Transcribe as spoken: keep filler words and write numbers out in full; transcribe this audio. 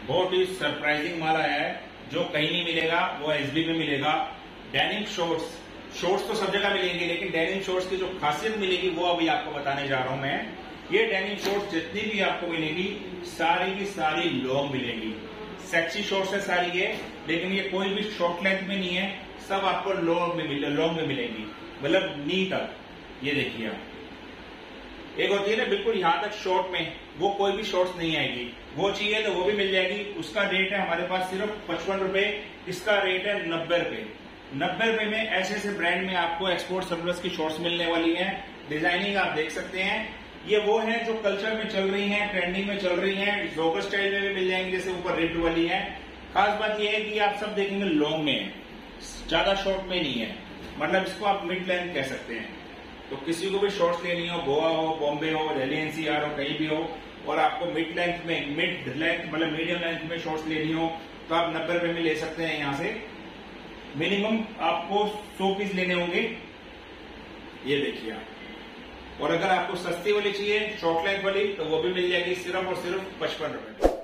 बहुत ही सरप्राइजिंग माल आया है जो कहीं नहीं मिलेगा, वो एसबी में मिलेगा। डेनिम शॉर्ट्स, शॉर्ट्स तो सब जगह मिलेंगे, लेकिन डेनिम शॉर्ट्स की जो खासियत मिलेगी वो अभी आपको बताने जा रहा हूं मैं। ये डेनिम शॉर्ट्स जितनी भी आपको मिलेगी सारी की सारी लॉन्ग मिलेंगी। सेक्सी शॉर्ट्स है सारी ये, लेकिन ये कोई भी शॉर्ट लेंथ में नहीं है, सब आपको लॉन्ग में मिले लॉन्ग में मिलेंगी, मतलब नी तक। ये देखिए आप, एक होती है ना बिल्कुल यहां तक शॉर्ट में, वो कोई भी शॉर्ट्स नहीं आएगी। वो चाहिए तो वो भी मिल जाएगी। उसका रेट है हमारे पास सिर्फ पचपन रुपए, इसका रेट है नब्बे रुपए। नब्बे रुपए में ऐसे ऐसे ब्रांड में आपको एक्सपोर्ट सरप्लस की शॉर्ट्स मिलने वाली है। डिजाइनिंग आप देख सकते हैं, ये वो है जो कल्चर में चल रही है, ट्रेंडिंग में चल रही है। जोगर स्टाइल में भी मिल जाएंगे, जैसे ऊपर रिब्ड वाली है। खास बात यह है कि आप सब देखेंगे लॉन्ग में है, ज्यादा शॉर्ट में नहीं है, मतलब इसको आप मिड लेंथ कह सकते हैं। तो किसी को भी शॉर्ट्स लेनी हो, गोवा हो, बॉम्बे हो, दिल्ली एनसीआर हो, कहीं भी हो, और आपको मिड लेंथ में, मिड लेंथ मतलब मीडियम लेंथ में शॉर्ट्स लेनी हो, तो आप नब्बे रुपए में ले सकते हैं। यहां से मिनिमम आपको सौ पीस लेने होंगे। ये देखिए आप, और अगर आपको सस्ती वाली चाहिए शॉर्ट लेंथ वाली, तो वो भी मिल जाएगी सिर्फ और सिर्फ पचपन रुपए।